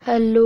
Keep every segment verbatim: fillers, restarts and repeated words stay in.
Hello,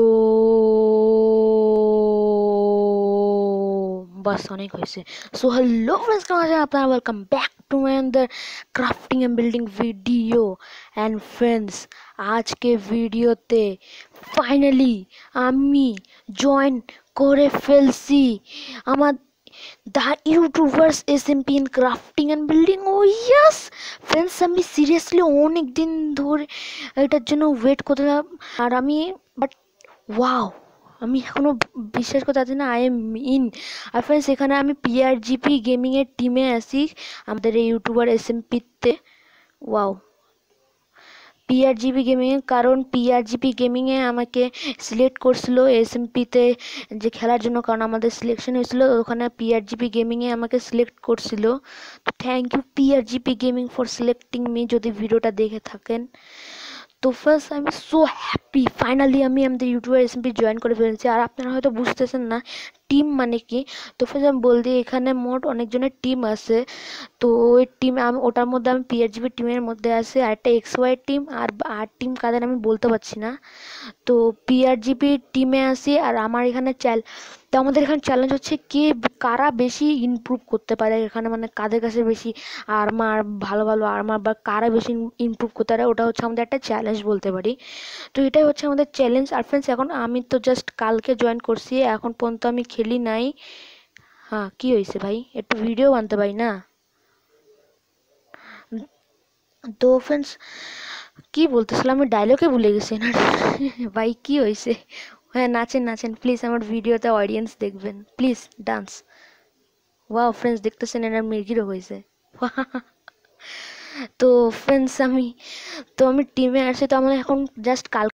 বাস অনেক হয়েছে। So hello friends, কেমন আছেন আপনারা? Welcome back to my another crafting and building video. And friends, আজকে ভিডিওতে ফাইনালি আমি জয়েন করে ফেলছি আমার the YouTubers S M P in crafting and building. Oh yes friends, আমি সিরিয়াসলি অনেক দিন ধরে এটার জন্য ওয়েট করতে, আর আমি বাট ওয়াও, আমি এখনও বিশ্বাস করতে পারছি না আই এম ইন। আর ফ্রেন্ডস, এখানে আমি পিআরজিপি গেমিংয়ের টিমে আছি আমাদের এই ইউটিউবার এস এম পিতে। ওয়াও, পিআরজিপি গেমিংয়ে, কারণ পিআরজিপি গেমিংয়ে আমাকে সিলেক্ট করছিল এস এম পিতে যে খেলার জন্য, কারণ আমাদের সিলেকশন হয়েছিল ওখানে পিআরজিপি গেমিংয়ে আমাকে সিলেক্ট করছিল। তো thank you PRGP gaming for selecting me, যদি ভিডিওটা দেখে থাকেন। তো ফার্স্ট আমি সো হ্যাপি, ফাইনালি আমি আমাদের ইউটিউবার এসএমপি জয়েন করে ফেলেছি। আর আপনারা হয়তো বুঝতেছেন না টিম মানে কি। তো ফার্স্ট আমি বলতে, এখানে মোট অনেকজনের টিম আছে। তো ওই টিম আমি ওটার মধ্যে আমি পিএইচপি টিমের মধ্যে আছে, আর একটা এক্স ওয়াই টিম, আর আর টিম কাদের আমি বলতে পারছি না। তো পিআরজিপি টিমে আছি, আর আমার এখানে চ্যাল তো আমাদের এখানে চ্যালেঞ্জ হচ্ছে কে কারা বেশি ইমপ্রুভ করতে পারে এখানে, মানে কাদের কাছে বেশি আর্মার, ভালো ভালো আর্মার, বা কারা বেশি ইমপ্রুভ করতে পারে, ওটা হচ্ছে আমাদের একটা চ্যালেঞ্জ বলতে পারি। তো এটাই হচ্ছে আমাদের চ্যালেঞ্জ। আর ফ্রেন্ডস, এখন আমি তো জাস্ট কালকে জয়েন করছি, এখন পর্যন্ত আমি খেলি নাই। হ্যাঁ, কি হয়েছে ভাই? একটু ভিডিও বানতে পারি না। তো ফ্রেন্ডস, কি বলতেছিলাম, আমি ডায়লগে ভুলে গেছি না ভাই, কি হয়েছে? হ্যাঁ, নাচেন নাচেন প্লিজ, আমার ভিডিওতে অডিয়েন্স দেখবেন প্লিজ, ডান্স। ওয়াও ফ্রেন্ডস, দেখতেছেন এনার মির্গিরও হয়েছে তো ফ্রেন্ডস, আমি তো আমি টিমে আসছি, তো আমার এখন জাস্ট কাল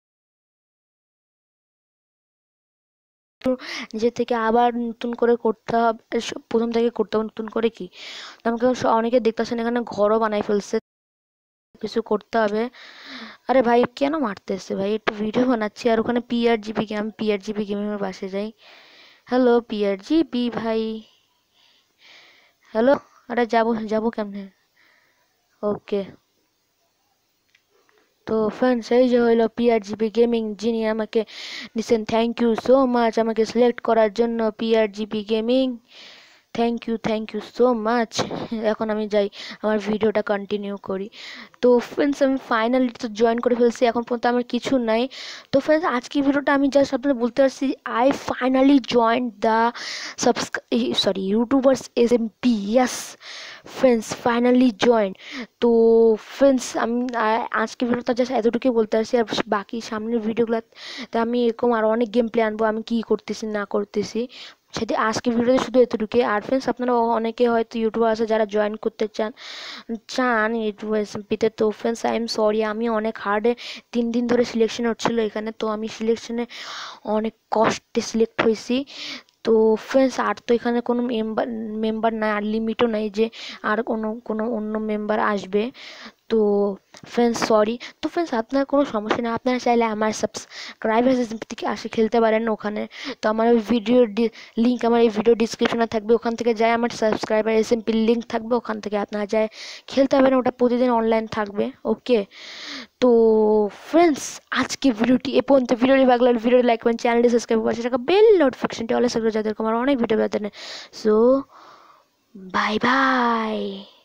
নিজে থেকে আবার নতুন করে করতে হবে, প্রথম থেকে করতে হবে নতুন করে। কি আমাকে অনেকে দেখতেছেন এখানে ঘরও বানাই ফেলছে, কিছু করতে হবে। আরে ভাই কেন মারতেছে ভাই, একটু ভিডিও বানাচ্ছি। আর ওখানে পিআরজিপি গেম, পিআরজিপি গেমের পাশে যাই। হ্যালো পিআরজিপি ভাই, হ্যালো। আরে যাবো যাবো কেমনে? ওকে। তো ফ্রেন্ডস, এই যে হইলো পিআরজিপি গেমিং, যিনি আমাকে নিছেন। থ্যাংক ইউ সো মাচ আমাকে সিলেক্ট করার জন্য PRGP gaming. Thank you thank you so much. এখন আমি যাই, আমার ভিডিওটা কন্টিনিউ করি। তো ফ্রেন্ডস, আমি ফাইনালি তো জয়েন করে ফেলছি, এখন পর্যন্ত আমার কিছু নাই। তো ফ্রেন্ডস, আজকের ভিডিওটা আমি জাস্ট আপনাদের বলতে পারছি I finally join the subscribe sorry YouTubers S M P. Yes friends, finally join. তো ফ্রেন্ডস, আমি আজকের ভিডিওটা জাস্ট এতটুকুই বলতে পারছি। আর বাকি সামনের ভিডিওগুলোতে আমি এরকম আরও অনেক গেম প্লে আনবো, আমি কী করতেছি না করতেছি সেটি আজকের ভিডিওতে শুধু এতটুকুই। আর ফ্রেন্ডস, আপনারা অনেকে হয়তো ইউটিউবার আছে যারা জয়েন করতে চান চান ইউটিউব এসএমপিতে। তো ফ্রেন্ডস, আই এম সরি, আমি অনেক হার্ডে তিন দিন ধরে সিলেকশন হচ্ছিলো এখানে। তো আমি সিলেকশনে অনেক কষ্টে সিলেক্ট হয়েছি। তো ফ্রেন্ডস, আর তো এখানে কোনো মেম্বার মেম্বার নাই, আর লিমিটও নাই যে আর কোনো কোনো অন্য মেম্বার আসবে। তো ফ্রেন্ডস সরি। তো ফ্রেন্ডস, আপনার কোনো সমস্যা নেই, আপনারা চাইলে আমার সাবস্ক্রাইবার থেকে আসে খেলতে পারেন ওখানে। তো আমার ওই ভিডিওর লিঙ্ক আমার এই ভিডিও ডিসক্রিপশনে থাকবে, ওখান থেকে যায় আমার সাবস্ক্রাইবার এসএমপির লিঙ্ক থাকবে, ওখান থেকে আপনারা যায় খেলতে পারেন, ওটা প্রতিদিন অনলাইন থাকবে। ওকে। তো ফ্রেন্ডস, আজকে ভিডিওটি এ পর্যন্ত। ভিডিওটি ভালো লাগলে ভিডিওটি লাইক করুন, চ্যানেলটি সাবস্ক্রাইব করুন, সেটা বেল নোটিফিকেশনটি অলে থাকবে, যাদের আমার অনেক ভিডিও পেতেন। So bye by.